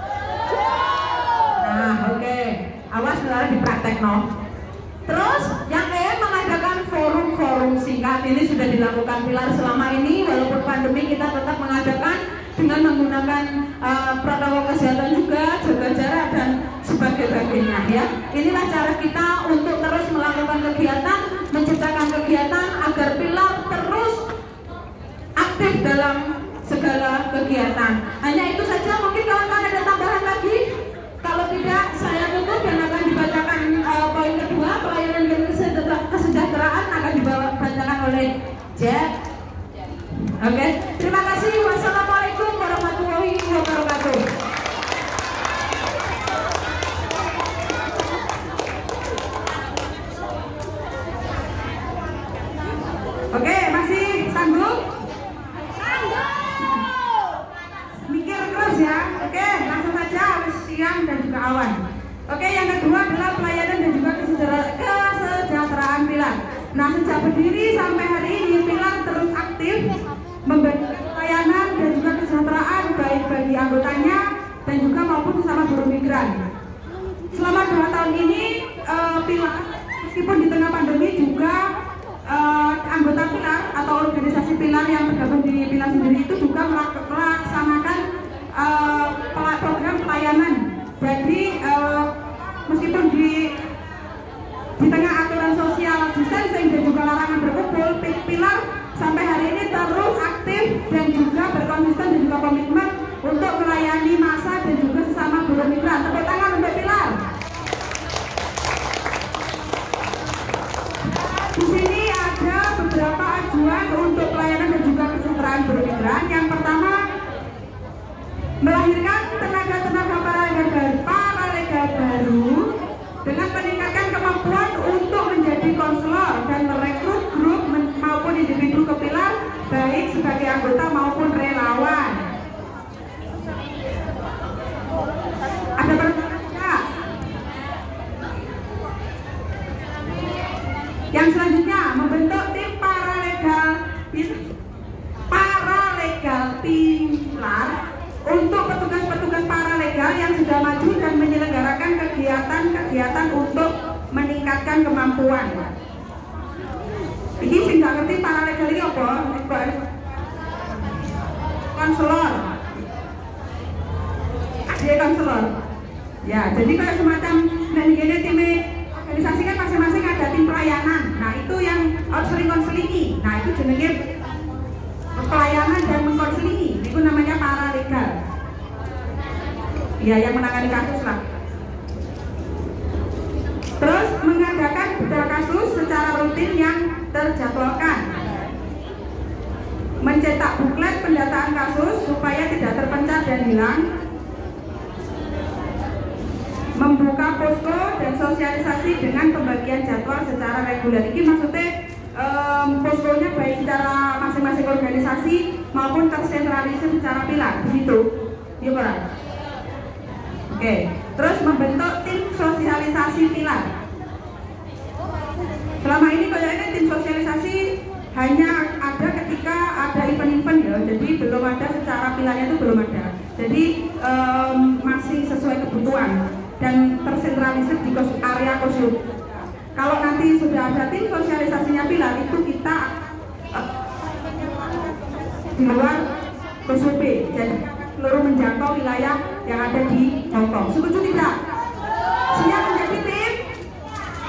Nah, oke. Okay. Awas saudara dipraktek no. Terus yang E mengadakan forum-forum singkat. Ini sudah dilakukan Pilar selama ini, walaupun pandemi kita tetap mengadakan dengan menggunakan uh, protokol kesehatan juga, jaga jarak dan sebagainya ya. Inilah cara kita untuk terus melakukan kegiatan, menciptakan kegiatan agar Pilar terus aktif dalam segala kegiatan. Hanya itu saja, mungkin kawan-kawan ada tambahan lagi? Kalau tidak, saya tutup dan akan dibacakan uh, poin kedua, pelayanan dan kesejahteraan akan dibacakan oleh Jack. Oke, okay. Terima kasih. Wassalamualaikum warahmatullahi wabarakatuh. Oke, okay, masih sanggup? Mikir terus ya. Oke, okay, langsung saja. Siang dan juga awan. Oke, okay, yang kedua adalah pelayanan dan juga kesejahteraan Pilar. Nah, sejak berdiri sampai hari ini Pilar terus aktif memberikan pelayanan dan juga kesejahteraan baik bagi anggotanya dan juga maupun sesama buruh migran. Selama dua tahun ini uh, Pilar meskipun di tengah pandemi juga uh, anggota Pilar atau organisasi Pilar yang tergabung di Pilar sendiri itu juga melaksanakan uh, program pelayanan. Jadi uh, meskipun di di tengah aturan social distancing dan juga larangan berkumpul, Pilar sampai hari ini terus aktif dan juga berkonsisten dan juga komitmen untuk melayani massa dan juga sesama buruh migran. Tepuk tangan untuk Pilar. Di sini ada beberapa ajuan untuk pelayanan dan juga kesejahteraan buruh migran. Yang pertama, melahirkan tenaga-tenaga paralegal baru dengan meningkatkan kemampuan untuk menjadi konselor dan merekrut grup maupun individu ke Pilar baik sebagai anggota maupun relawan. Ada pertanyaan? Yang selanjutnya membentuk tim paralegal paralegal Pilar untuk petugas-petugas paralegal yang sudah maju dan menyelenggarakan kegiatan-kegiatan untuk meningkatkan kemampuan. Ini sih nggak ngerti paralegal ini apa? Konselor. Dia konselor. Ya, jadi kayak semacam dan ini tim organisasi kan masing-masing ada tim pelayanan. Nah itu yang outsourcing konselingi. Nah itu jenenge pelayanan dan mengkonselingi. Itu namanya paralegal. Ya, yang menangani kasus lah. Terus mengadakan beberapa kasus secara rutin yang terjadwalkan. Mencetak buklet pendataan kasus supaya tidak terpencar dan hilang. Membuka posko dan sosialisasi dengan pembagian jadwal secara reguler. Ini maksudnya um, poskonya baik secara masing-masing organisasi maupun tersentralisir secara Pilar, begitu. Iya, Pak. Oke, terus membentuk tim sosialisasi Pilar. Selama ini kayaknya tim sosialisasi hanya ada ketika ada event-event ya, jadi belum ada secara Pilarnya itu belum ada. Jadi um, masih sesuai kebutuhan dan tersentralisir di area Kosub. Kalau nanti sudah ada tim sosialisasinya Pilar, itu kita uh, di luar Kosub, jadi seluruh menjangkau wilayah yang ada di Hongkong. Setuju tidak? Siap menjadi tim?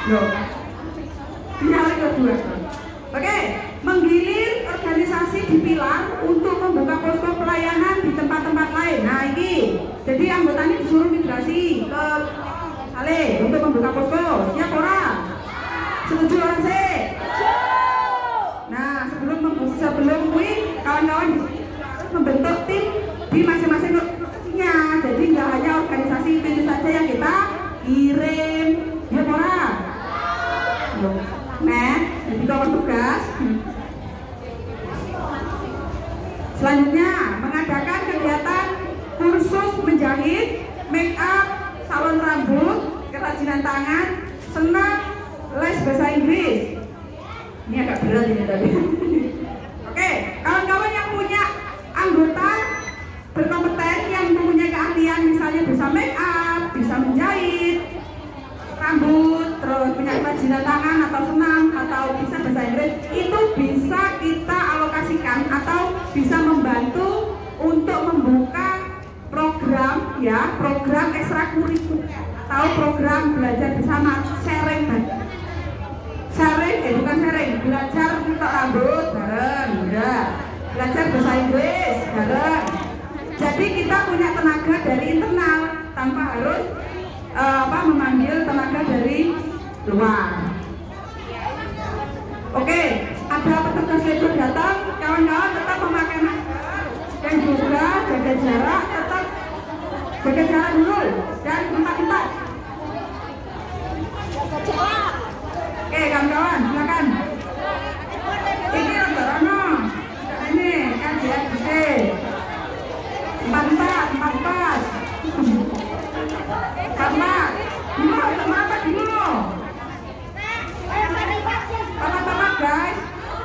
Loh. Yang kedua. Oke, menggilir organisasi di pilar untuk membuka posko pelayanan di tempat-tempat lain. Nah, ini. Jadi anggotanya disuruh migrasi ke Sale untuk membuka posko. Siap orang? Setuju orang sih? Nah, sebelum sebelum kui kawan-kawan harus membentuk tim di masing-masing organisasinya. Jadi nggak hanya organisasi itu saja yang kita kirim. Ya orang? Nah, jadi kawan tugas. Selanjutnya mengadakan kegiatan kursus menjahit, make up, salon rambut, kerajinan tangan, senam, les bahasa Inggris. Ini agak berat ini tadi. Oke, kawan-kawan yang punya anggota berkompeten yang mempunyai keahlian, misalnya bisa make up, bisa menjahit rambut, terus punya kerajinan tangan atau senam atau bisa bahasa Inggris, itu bisa kita alokasikan atau bisa membantu untuk membuka program ya, program ekstrakurikuler atau program belajar bersama, sharing sharing, eh bukan sharing, belajar untuk rambut bareng, udah belajar bahasa Inggris bareng. Jadi kita punya tenaga dari internal tanpa harus uh, apa memanggil tenaga dari luar. Oke, ada petugas labor datang, kawan-kawan tetap memakai masker dan juga jaga jarak, tetap jaga jarak dulu dan tempat-tempat. Oke, kawan-kawan, silakan. Ini Rono, ini kan dia bisa. Empat-empat, empat-empat. Karena, dulu, teman-teman dulu. Teman-teman guys.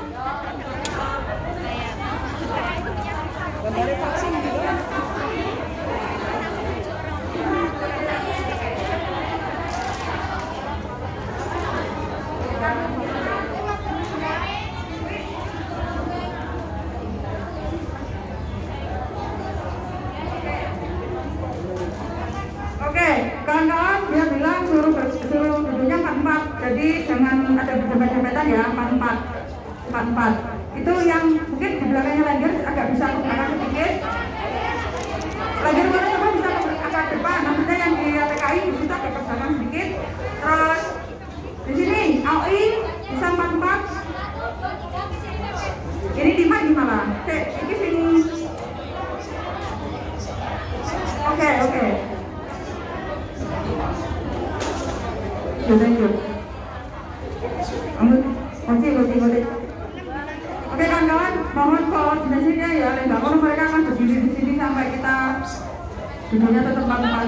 Kawan-kawan dia bilang suruh suruh duduknya empat-empat, jadi jangan ada dempet-dempetan ya, empat-empat empat-empat. Itu yang mungkin di belakangnya Langer agak bisa ke belakang sedikit. Langer mana coba bisa ke agak depan, maksudnya yang di T K I bisa agak ke belakang sedikit. Terus di sini A U I bisa empat-empat. Ini lima di malah. Cek, ini sini. Oke, oke. Thank you. Oke, oke, oke. Oke kawan-kawan, mohon koordinasinya ya. Tidak perlu mereka akan berdiri di sini sampai kita duduknya tetap empat-empat.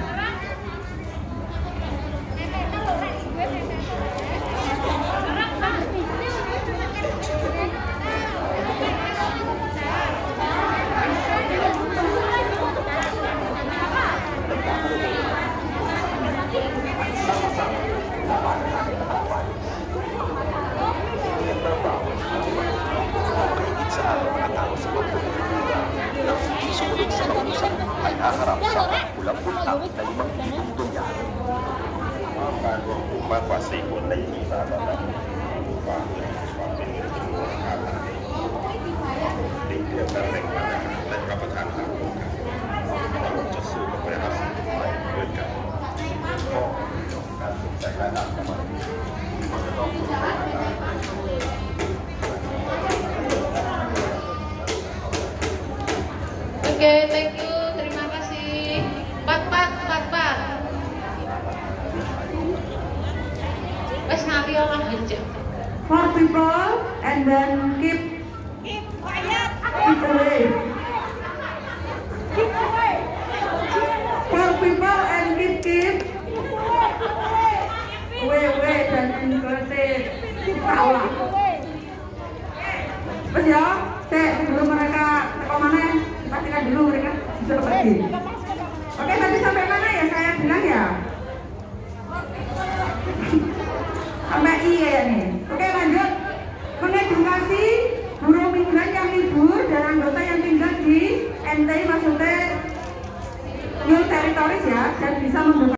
Harap sangat pulang pulang dari menghitungnya. Maka rumah pasti pun dari kita dalam rumah di dia terleng pada dan rapat anak kalau justru keberhasilan mereka oh kan saya ada kemarin Oke, thank you. Terima kasih. Pat-pat, pat-pat. Wes nanti olah aja. Four people and then keep Keep quiet. keep away. Keep away. Four people and keep keep away away dan inclusive. Kita ulang. Terus ya, cek sebelum mereka ke mana ya? Pastikan dulu mereka sudah pergi. Oke, tadi sampai mana ya saya bilang ya? Sampai I ya nih. Oke, lanjut. Mengedukasi buruh migran yang libur dan anggota yang tinggal di N T I maksudnya New Territories ya, dan bisa membuka